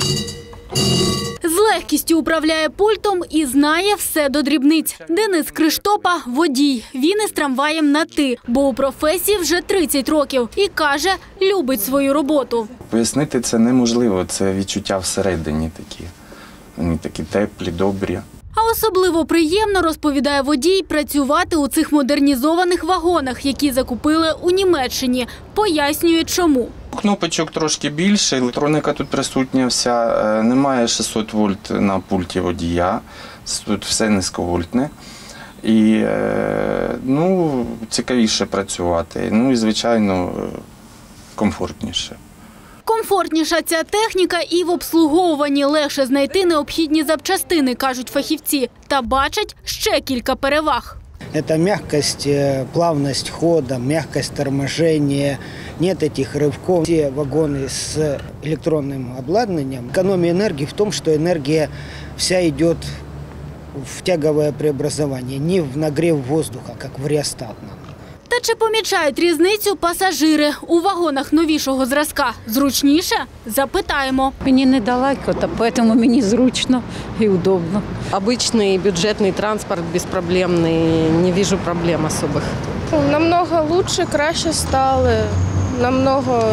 З легкістю управляє пультом і знає все до дрібниць. Денис Криштопа – водій. Він із трамваєм на «ти», бо у професії вже 30 років. І каже, любить свою роботу. Пояснити це неможливо, це відчуття всередині такі. Вони такі теплі, добрі. А особливо приємно, розповідає водій, працювати у цих модернізованих вагонах, які закупили у Німеччині. Пояснює, чому. Кнопочок трошки більше, електроніка тут присутня вся, немає 600 вольт на пульті водія, тут все низьковольтне. І цікавіше працювати, і, звичайно, комфортніше. Комфортніша ця техніка і в обслуговуванні, легше знайти необхідні запчастини, кажуть фахівці. Та бачать ще кілька переваг. Это мягкость, плавность хода, мягкость торможения, нет этих рывков. Все вагоны с электронным обладнанием. Экономия энергии в том, что энергия вся идет в тяговое преобразование, не в нагрев воздуха, как в реостатном. Та чи помічають різницю пасажири у вагонах новішого зразка? Зручніше? Запитаємо. Мені недалеко, тому мені зручно і удобно. Обычный бюджетный транспорт беспроблемный, не вижу проблем особых. Намного лучше, краще стали, намного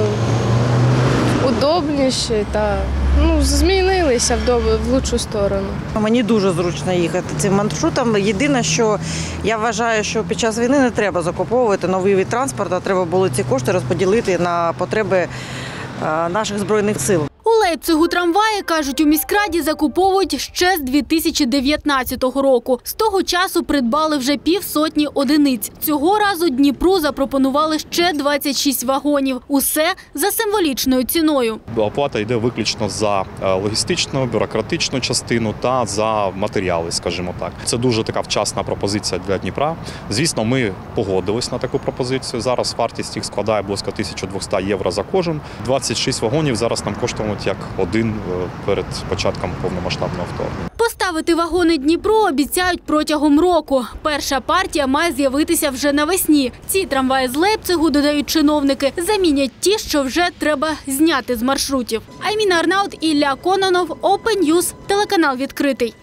удобніше та змінилися в лучшу сторону. Мені дуже зручно їхати цим маршрутом. Єдине, що я вважаю, що під час війни не треба закуповувати новий вид транспорту, треба було ці кошти розподілити на потреби наших Збройних сил. У Лейпцигу трамваї, кажуть, у міськраді закуповують ще з 2019 року. З того часу придбали вже 50 одиниць. Цього разу Дніпру запропонували ще 26 вагонів. Усе за символічною ціною. Оплата йде виключно за логістичну, бюрократичну частину та за матеріали, скажімо так. Це дуже така вчасна пропозиція для Дніпра. Звісно, ми погодились на таку пропозицію. Зараз вартість їх складає близько 1200 євро за кожен. 26 вагонів зараз нам коштують як один перед початком повномасштабного вторгнення. Поставити вагони Дніпру обіцяють протягом року. Перша партія має з'явитися вже навесні. Ці трамваї з Лейпцигу, додають чиновники, замінять ті, що вже треба зняти з маршрутів. Айміна Арнаут, Ілля Кононов, Open News, телеканал «Відкритий».